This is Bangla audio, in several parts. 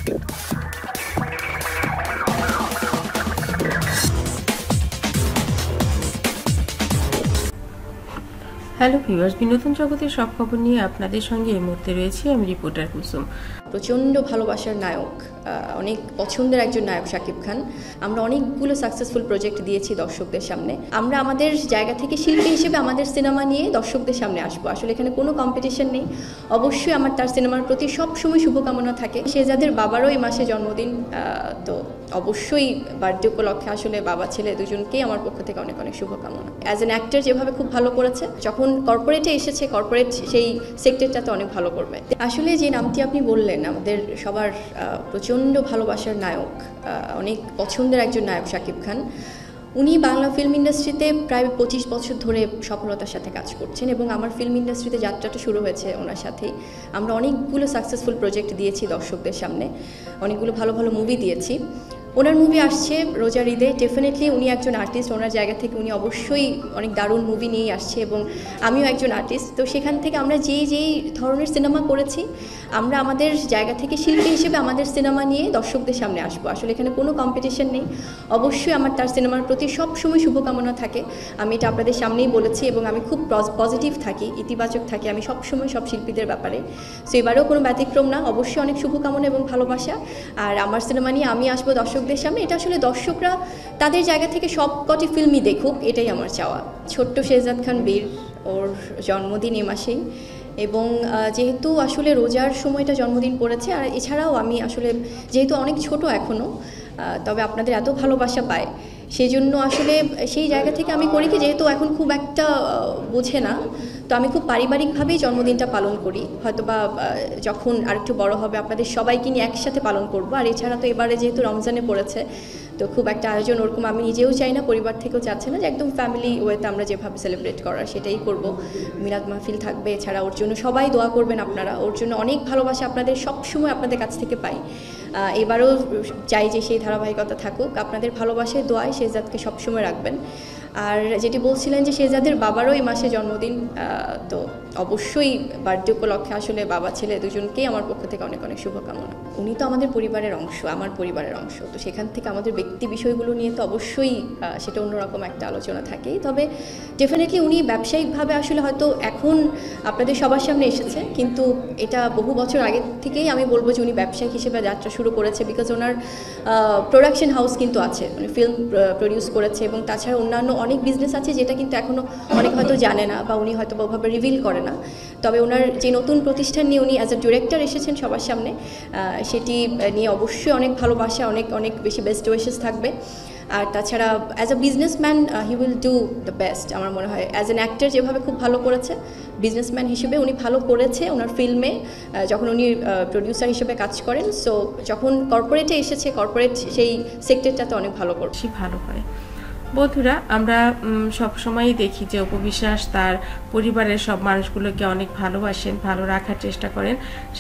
হ্যালো ভিউয়ার্স, বিনোদন জগতের সব খবর নিয়ে আপনাদের সঙ্গে এই মুহূর্তে রয়েছি আমি রিপোর্টার কুলসুম। প্রচণ্ড ভালোবাসার নায়ক, অনেক পছন্দের একজন নায়ক শাকিব খান। আমরা অনেকগুলো সাকসেসফুল প্রজেক্ট দিয়েছি দর্শকদের সামনে। আমরা আমাদের জায়গা থেকে শিল্পী হিসেবে আমাদের সিনেমা নিয়ে দর্শকদের সামনে আসবো। আসলে এখানে কোনো কম্পিটিশন নেই। অবশ্যই আমার তার সিনেমার প্রতি সবসময় শুভকামনা থাকে। শেহজাদের বাবারও এই মাসে জন্মদিন, তো অবশ্যই বার্থডে উপলক্ষে আসলে বাবা ছেলে দুজনকেই আমার পক্ষ থেকে অনেক অনেক শুভকামনা। অ্যাজ অ্যান অ্যাক্টর যেভাবে খুব ভালো করেছে, যখন কর্পোরেটে এসেছে কর্পোরেট সেই সেক্টরটাতে অনেক ভালো করবে। আসলে যে নামটি আপনি বললেন, আমাদের সবার প্রচণ্ড ভালোবাসার নায়ক, অনেক পছন্দের একজন নায়ক শাকিব খান। উনি বাংলা ফিল্ম ইন্ডাস্ট্রিতে প্রায় 25 বছর ধরে সফলতার সাথে কাজ করছেন এবং আমার ফিল্ম ইন্ডাস্ট্রিতে যাত্রাটা শুরু হয়েছে ওনার সাথেই। আমরা অনেকগুলো সাকসেসফুল প্রজেক্ট দিয়েছি দর্শকদের সামনে, অনেকগুলো ভালো ভালো মুভি দিয়েছি। ওনার মুভি আসছে রোজার ঈদে। ডেফিনেটলি উনি একজন আর্টিস্ট, ওনার জায়গা থেকে উনি অবশ্যই অনেক দারুণ মুভি নিয়েই আসছে এবং আমিও একজন আর্টিস্ট। তো সেখান থেকে আমরা যেই ধরনের সিনেমা করেছি, আমরা আমাদের জায়গা থেকে শিল্পী হিসেবে আমাদের সিনেমা নিয়ে দর্শকদের সামনে আসবো। আসলে এখানে কোনো কম্পিটিশন নেই। অবশ্যই আমার তার সিনেমার প্রতি সবসময় শুভকামনা থাকে। আমি এটা আপনাদের সামনেই বলেছি এবং আমি খুব পজিটিভ থাকি, ইতিবাচক থাকি আমি সবসময় সব শিল্পীদের ব্যাপারে। সো এবারেও কোনো ব্যতিক্রম না। অবশ্যই অনেক শুভকামনা এবং ভালোবাসা। আর আমার সিনেমা নিয়ে আমি আসবো দর্শকদের সামনে। এটা আসলে দর্শকরা তাদের জায়গা থেকে সব কটি ফিল্মই দেখুক, এটাই আমার চাওয়া। ছোট্ট শেহজাদ খান বীর, ওর জন্মদিন এ মাসেই, এবং যেহেতু আসলে রোজার সময়টা জন্মদিন পড়েছে, আর এছাড়াও আমি আসলে যেহেতু অনেক ছোট এখনও, তবে আপনাদের এত ভালোবাসা পায়, সেই জন্য আসলে সেই জায়গা থেকে আমি করি কি, যেহেতু এখন খুব একটা বোঝে না, তো আমি খুব পারিবারিকভাবেই জন্মদিনটা পালন করি। হয়তোবা যখন আরেকটু বড় হবে আপনাদের সবাইকে নিয়ে একসাথে পালন করব। আর এছাড়া তো এবারে যেহেতু রমজানে পড়েছে, তো খুব একটা আয়োজন ওরকম আমি নিজেও চাই না, পরিবার থেকেও চাচ্ছে না, যে একদম ফ্যামিলি ওয়েতে আমরা যেভাবে সেলিব্রেট করার সেটাই করব। মিলাদ মাহফিল থাকবে, এছাড়া ওর জন্য সবাই দোয়া করবেন আপনারা। ওর জন্য অনেক ভালোবাসা আপনাদের সবসময় আপনাদের কাছ থেকে পাই। এবারও চাই যে সেই ধারাবাহিকতা থাকুক। আপনাদের ভালোবাসায় দোয়ায় শেহজাদকে সবসময় রাখবেন। আর যেটি বলছিলেন যে শেহজাদের বাবারও এই মাসে জন্মদিন, তো অবশ্যই বার্থডে উপলক্ষে আসলে বাবা ছেলে দুজনকেই আমার পক্ষ থেকে অনেক অনেক শুভকামনা। উনি তো আমাদের পরিবারের অংশ, আমার পরিবারের অংশ, তো সেখান থেকে আমাদের ব্যক্তি বিষয়গুলো নিয়ে তো অবশ্যই সেটা অন্যরকম একটা আলোচনা থাকেই। তবে ডেফিনেটলি উনি ব্যবসায়িকভাবে আসলে হয়তো এখন আপনাদের সবার সামনে এসেছে, কিন্তু এটা বহু বছর আগে থেকেই আমি বলবো যে উনি ব্যবসায়িক হিসেবে যাত্রা শুরু করেছে। বিকজ ওনার প্রোডাকশন হাউস কিন্তু আছে, উনি ফিল্ম প্রডিউস করেছে এবং তাছাড়া অন্যান্য অনেক বিজনেস আছে যেটা কিন্তু এখনও অনেক হয়তো জানে না বা উনি হয়তো ওভাবে রিভিল করে না। তবে ওনার যে নতুন প্রতিষ্ঠান নিয়ে উনি অ্যাজ এ ডিরেক্টর এসেছেন সবার সামনে, সেটি নিয়ে অবশ্যই অনেক ভালোবাসা, অনেক অনেক বেশি বেস্ট উইশেস থাকবে। আর তাছাড়া as a businessman he will do the best. আমার মনে হয় অ্যাজ অ্যান অ্যাক্টর যেভাবে খুব ভালো করেছে, বিজনেসম্যান হিসেবে উনি ভালো করেছে ওনার ফিল্মে, যখন উনি প্রডিউসার হিসেবে কাজ করেন। সো যখন কর্পোরেটে এসেছে, কর্পোরেট সেই সেক্টরটাতে অনেক ভালো করছে, ভালো হয়। বন্ধুরা, আমরা সবসময়ই দেখি যে অপু বিশ্বাস তার পরিবারের সব মানুষগুলোকে অনেক ভালোবাসেন, ভালো রাখার চেষ্টা করেন।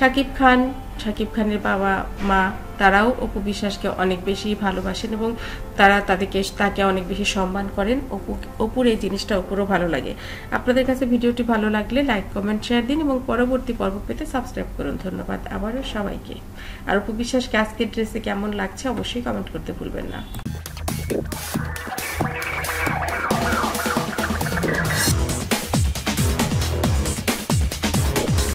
শাকিব খানের বাবা মা তারাও অপু বিশ্বাসকে অনেক বেশি ভালোবাসেন এবং তারা তাকে অনেক বেশি সম্মান করেন। অপুর এই জিনিসটা অপুরও ভালো লাগে। আপনাদের কাছে ভিডিওটি ভালো লাগলে লাইক কমেন্ট শেয়ার দিন এবং পরবর্তী পর্ব পেতে সাবস্ক্রাইব করুন। ধন্যবাদ আবারও সবাইকে। আর অপু বিশ্বাসকে আজকের ড্রেসে কেমন লাগছে অবশ্যই কমেন্ট করতে ভুলবেন না।